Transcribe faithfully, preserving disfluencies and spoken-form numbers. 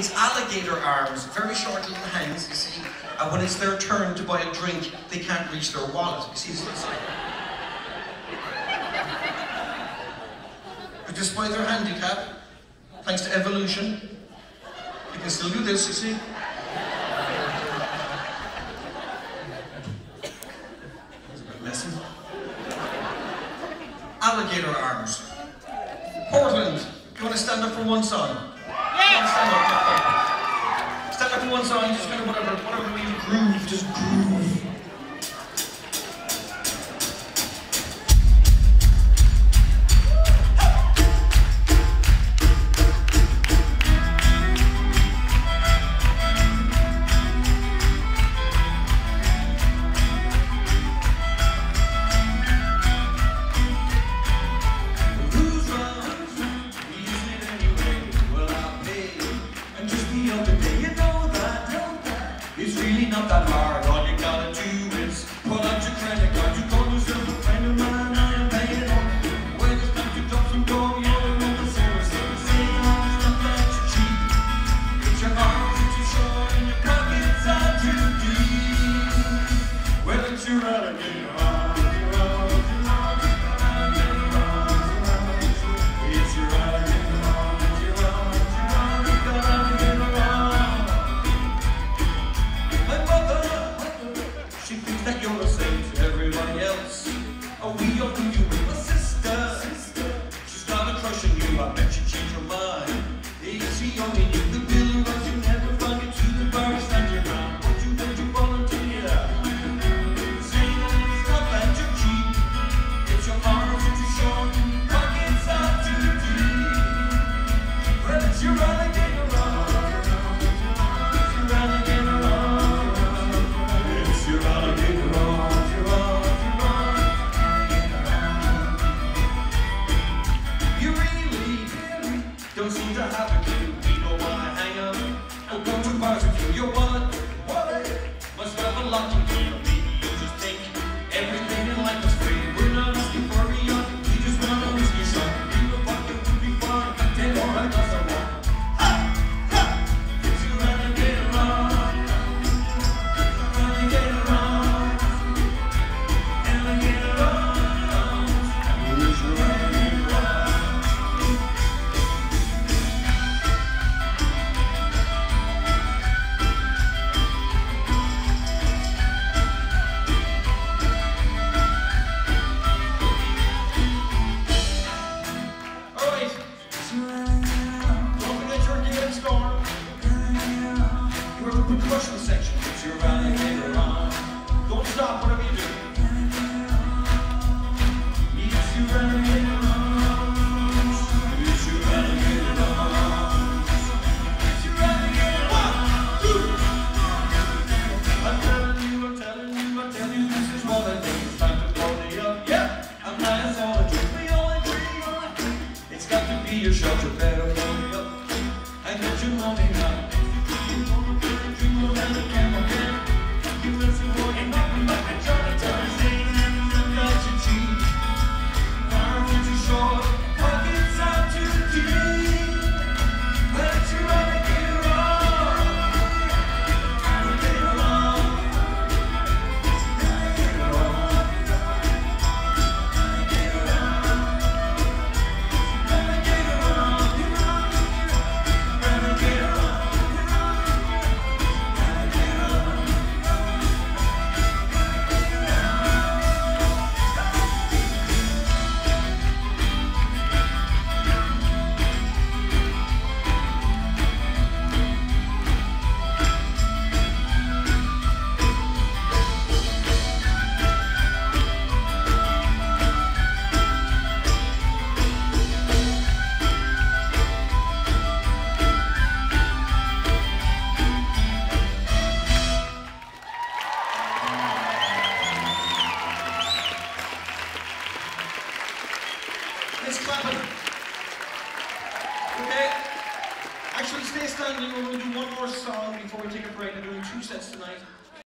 It's alligator arms, very short little hands, you see. And when it's their turn to buy a drink, they can't reach their wallet. You see, it's like... But despite their handicap, thanks to evolution, you can still do this, you see. It's a bit messy. Alligator arms. Portland, you want to stand up for one song? Yeah. Stand up, stand up. Stand up for one song, just kind of whatever, whatever way you groove, just groove. It's really not that hard, all you gotta do is pull out your credit card. You call yourself a friend of mine, I am paying on. When it's time to drop some dough, you're the one that's always saying all the stuff that you cheap. Get your arms are too short and your pockets are too deep. Well, it's your alligator arms, your arms, your arms, your arms, it's your alligator arms, your arms, your arms, you got alligator arms. She thinks that you're a saint to everybody else. Oh, we all knew you were a sister. She started crushing you, I bet she changed her mind. Yeah, she only knew the bill was you never find it to the bar, stand your ground. But you bet you volunteer. Saying that it's not that you're cheap. It's your arms are too short and your pockets are too deep. Well, it's your alligator arms. It's your alligator arms. It's your alligator arms, your arms, your arms. You really, really don't seem to have a clue. People wanna hang out or go to bars with you. You're what? What? Must have a lot to do. Maybe you just think everything in life is free. We're not asking for a yacht, we just want a whiskey shot. Leave a bucket would be fun, take all right, cause I want. Ha! Ha! It's your alligator arms. Alligator arms. Alligator arms. It's your alligator arms. Alright. Don't forget your game storm. You're in the percussion section. It's your alligator arms. Don't stop whatever you do. It's your alligator arms. It's your alligator arms. It's your alligator arms. One, two. I'm telling you, I'm telling you, I'm telling you, this is what I think. It's time to blow me up. Yeah, I'm high as all the truth. We all agree. It's got to be your shelter. Better blow me up. I get your money now. Dream of a camera man. You listen more and make me like a Jonathan. Saying I'm not your cheap. Arms are too short, pockets are too deep. But you alligator arms. Alligator arms. Alligator arms. Alligator arms. Alligator arms. Alligator arms. Let's clap it. Okay. Actually, stay standing. We're going to do one more song before we take a break. We're doing two sets tonight.